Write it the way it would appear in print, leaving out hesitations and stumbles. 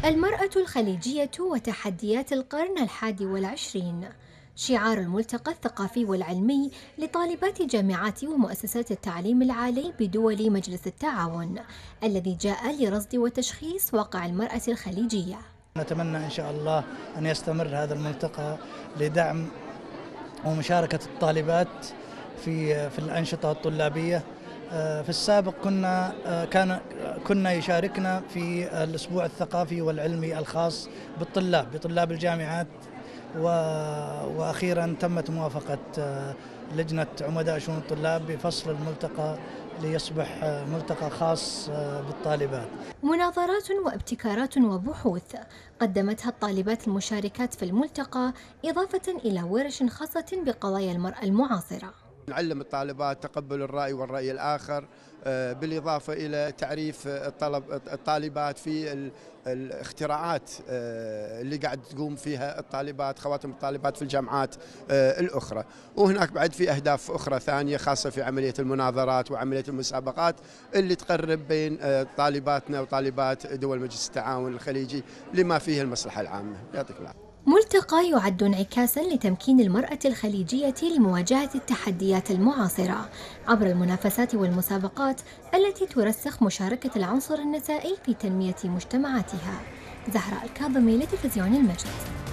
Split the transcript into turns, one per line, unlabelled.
المرأة الخليجية وتحديات القرن ال21 شعار الملتقى الثقافي والعلمي لطالبات جامعات ومؤسسات التعليم العالي بدول مجلس التعاون، الذي جاء لرصد وتشخيص واقع المرأة الخليجية.
نتمنى إن شاء الله أن يستمر هذا الملتقى لدعم ومشاركة الطالبات في الأنشطة الطلابية. في السابق كنا يشاركنا في الأسبوع الثقافي والعلمي الخاص بطلاب الجامعات، وأخيرا تمت موافقة لجنة عمداء شؤون الطلاب بفصل الملتقى ليصبح ملتقى خاص بالطالبات.
مناظرات وابتكارات وبحوث قدمتها الطالبات المشاركات في الملتقى، إضافة إلى ورش خاصة بقضايا المرأة المعاصرة.
نعلم الطالبات تقبل الرأي والرأي الآخر، بالإضافة إلى تعريف الطالبات في الاختراعات اللي قاعد تقوم فيها الطالبات، خواتم الطالبات في الجامعات الأخرى. وهناك بعد في أهداف أخرى ثانية خاصة في عملية المناظرات وعملية المسابقات اللي تقرب بين طالباتنا وطالبات دول مجلس التعاون الخليجي لما فيه المصلحة العامة. يعطيك العافية.
ملتقى يعد انعكاسا لتمكين المرأة الخليجية لمواجهة التحديات المعاصرة عبر المنافسات والمسابقات التي ترسخ مشاركة العنصر النسائي في تنمية مجتمعاتها. زهراء الكاظمي لتلفزيون المجد.